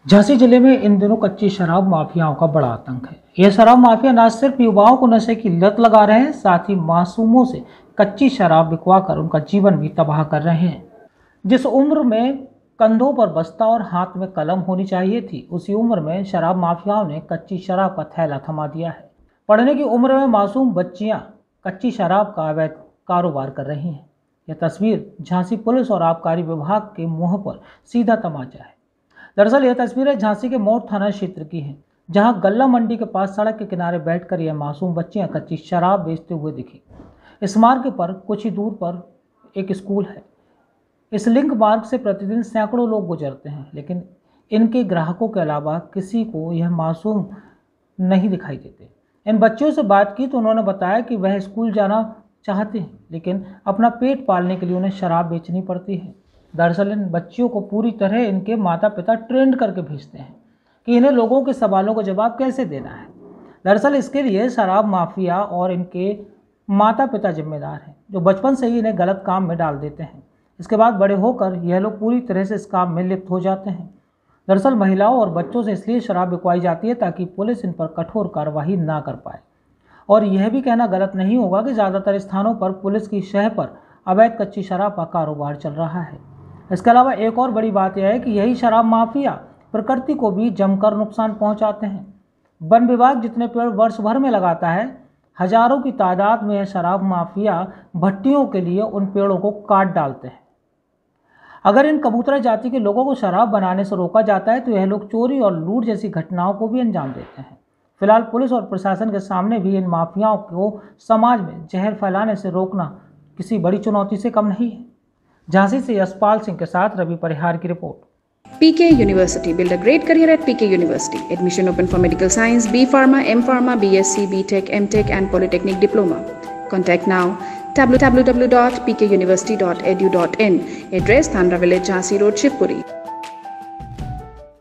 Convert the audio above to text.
झांसी जिले में इन दिनों कच्ची शराब माफियाओं का बड़ा आतंक है। यह शराब माफिया न सिर्फ युवाओं को नशे की लत लगा रहे हैं, साथ ही मासूमों से कच्ची शराब बिकवा कर उनका जीवन भी तबाह कर रहे हैं। जिस उम्र में कंधों पर बस्ता और हाथ में कलम होनी चाहिए थी, उसी उम्र में शराब माफियाओं ने कच्ची शराब का थैला थमा दिया है। पढ़ने की उम्र में मासूम बच्चियां कच्ची शराब का अवैध कारोबार कर रही हैं। यह तस्वीर झांसी पुलिस और आबकारी विभाग के मुंह पर सीधा तमाचा है। दरअसल यह तस्वीरें झांसी के मोड़ थाना क्षेत्र की हैं, जहां गल्ला मंडी के पास सड़क के किनारे बैठकर यह मासूम बच्चियां कच्ची शराब बेचते हुए दिखी। इस मार्ग पर कुछ ही दूर पर एक स्कूल है। इस लिंक मार्ग से प्रतिदिन सैकड़ों लोग गुजरते हैं, लेकिन इनके ग्राहकों के अलावा किसी को यह मासूम नहीं दिखाई देते। इन बच्चियों से बात की तो उन्होंने बताया कि वह स्कूल जाना चाहते हैं, लेकिन अपना पेट पालने के लिए उन्हें शराब बेचनी पड़ती है। दरअसल इन बच्चियों को पूरी तरह इनके माता पिता ट्रेंड करके भेजते हैं कि इन्हें लोगों के सवालों का जवाब कैसे देना है। दरअसल इसके लिए शराब माफिया और इनके माता पिता जिम्मेदार हैं, जो बचपन से ही इन्हें गलत काम में डाल देते हैं। इसके बाद बड़े होकर यह लोग पूरी तरह से इस काम में लिप्त हो जाते हैं। दरअसल महिलाओं और बच्चों से इसलिए शराब बिकवाई जाती है ताकि पुलिस इन पर कठोर कार्रवाई ना कर पाए। और यह भी कहना गलत नहीं होगा कि ज़्यादातर स्थानों पर पुलिस की शह पर अवैध कच्ची शराब का कारोबार चल रहा है। इसके अलावा एक और बड़ी बात यह है कि यही शराब माफिया प्रकृति को भी जमकर नुकसान पहुंचाते हैं। वन विभाग जितने पेड़ वर्ष भर में लगाता है, हजारों की तादाद में शराब माफिया भट्टियों के लिए उन पेड़ों को काट डालते हैं। अगर इन कबूतरा जाति के लोगों को शराब बनाने से रोका जाता है तो यह लोग चोरी और लूट जैसी घटनाओं को भी अंजाम देते हैं। फिलहाल पुलिस और प्रशासन के सामने भी इन माफियाओं को समाज में जहर फैलाने से रोकना किसी बड़ी चुनौती से कम नहीं है। झांसी से यशपाल सिंह के साथ रवि परिहार की रिपोर्ट। PK University. Build a great career at PK University. Admission open for medical science, B Pharma, M Pharma, BSc, BTech, MTech and Polytechnic Diploma. Contact now www.pkuniversity.edu.in. Address Thandra Village, Jhansi Road, Shivpuri.